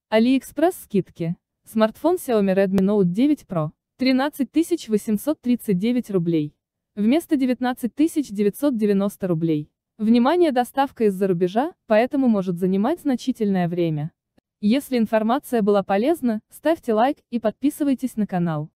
AliExpress скидки. Смартфон Xiaomi Redmi Note 9 Pro. 13 839 рублей. Вместо 19 990 рублей. Внимание, доставка из-за рубежа, поэтому может занимать значительное время. Если информация была полезна, ставьте лайк и подписывайтесь на канал.